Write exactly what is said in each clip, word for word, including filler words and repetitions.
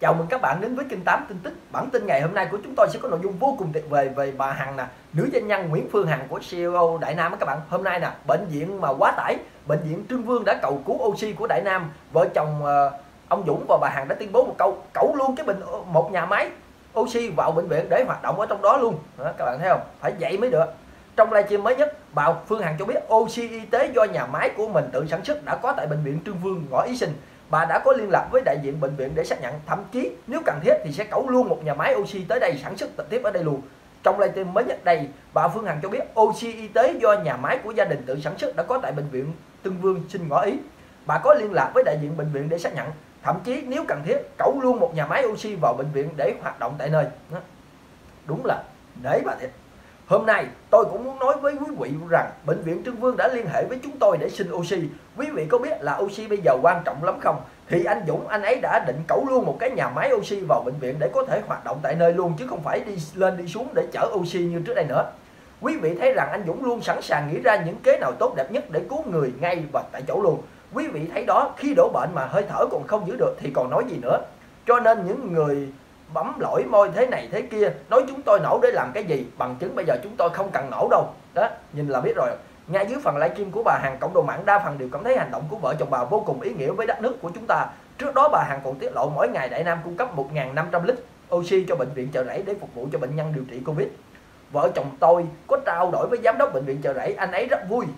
Chào mừng các bạn đến với kênh tám tin tức. Bản tin ngày hôm nay của chúng tôi sẽ có nội dung vô cùng tuyệt vời về bà Hằng nè, nữ doanh nhân Nguyễn Phương Hằng của xê e ô Đại Nam các bạn. Hôm nay nè, bệnh viện mà quá tải, bệnh viện Trương Vương đã cầu cứu oxy của Đại Nam. Vợ chồng uh, ông Dũng và bà Hằng đã tuyên bố một câu cẩu luôn cái bệnh một nhà máy oxy vào bệnh viện để hoạt động ở trong đó luôn. Đó, các bạn thấy không? Phải vậy mới được. Trong livestream mới nhất, bà Phương Hằng cho biết oxy y tế do nhà máy của mình tự sản xuất đã có tại bệnh viện Trương Vương, ngõ Ý Sinh. Bà đã có liên lạc với đại diện bệnh viện để xác nhận, thậm chí nếu cần thiết thì sẽ cẩu luôn một nhà máy oxy tới đây sản xuất trực tiếp ở đây luôn. Trong livestream mới nhất đây, bà Phương Hằng cho biết oxy y tế do nhà máy của gia đình tự sản xuất đã có tại bệnh viện Trương Vương Sinh, ngõ Ý. Bà có liên lạc với đại diện bệnh viện để xác nhận, thậm chí nếu cần thiết cẩu luôn một nhà máy oxy vào bệnh viện để hoạt động tại nơi. Đó. Đúng là nể bà thiệt. Hôm nay tôi cũng muốn nói với quý vị rằng bệnh viện Trương Vương đã liên hệ với chúng tôi để xin oxy. Quý vị có biết là oxy bây giờ quan trọng lắm không? Thì anh Dũng anh ấy đã định cẩu luôn một cái nhà máy oxy vào bệnh viện để có thể hoạt động tại nơi luôn, chứ không phải đi lên đi xuống để chở oxy như trước đây nữa. Quý vị thấy rằng anh Dũng luôn sẵn sàng nghĩ ra những kế nào tốt đẹp nhất để cứu người ngay và tại chỗ luôn. Quý vị thấy đó, khi đổ bệnh mà hơi thở còn không giữ được thì còn nói gì nữa. Cho nên những người bấm lỗi môi thế này thế kia nói chúng tôi nổ để làm cái gì, bằng chứng bây giờ chúng tôi không cần nổ đâu. Đó, nhìn là biết rồi. Ngay dưới phần livestream của bà Hằng, cộng đồng mạng đa phần đều cảm thấy hành động của vợ chồng bà vô cùng ý nghĩa với đất nước của chúng ta. Trước đó bà Hằng còn tiết lộ mỗi ngày Đại Nam cung cấp một nghìn năm trăm lít oxy cho bệnh viện Chợ Rẫy để phục vụ cho bệnh nhân điều trị Covid. Vợ chồng tôi có trao đổi với giám đốc bệnh viện Chợ Rẫy, anh ấy rất vui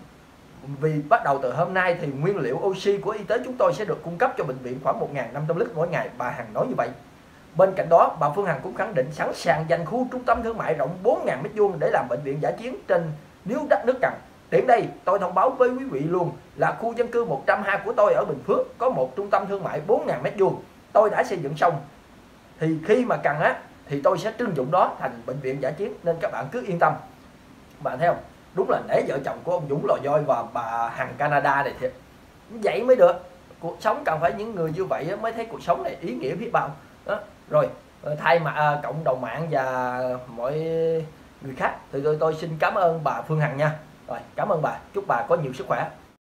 vì bắt đầu từ hôm nay thì nguyên liệu oxy của y tế chúng tôi sẽ được cung cấp cho bệnh viện khoảng một nghìn năm trăm lít mỗi ngày, bà Hằng nói như vậy. Bên cạnh đó, bà Phương Hằng cũng khẳng định sẵn sàng dành khu trung tâm thương mại rộng bốn nghìn mét vuông để làm bệnh viện dã chiến trên nếu đất nước cần. Tiện đây, tôi thông báo với quý vị luôn là khu dân cư một trăm hai của tôi ở Bình Phước có một trung tâm thương mại bốn nghìn mét vuông. Tôi đã xây dựng xong. Thì khi mà cần á thì tôi sẽ trưng dụng đó thành bệnh viện dã chiến, nên các bạn cứ yên tâm. Bạn thấy không? Đúng là nể vợ chồng của ông Dũng Lò Vôi và bà Hằng Canada này thiệt. Vậy mới được. Cuộc sống cần phải những người như vậy mới thấy cuộc sống này ý nghĩa biết bao. Đó. Rồi thay mặt à, cộng đồng mạng và mọi người khác thì tôi tôi xin cảm ơn bà Phương Hằng nha. Rồi, cảm ơn bà, chúc bà có nhiều sức khỏe.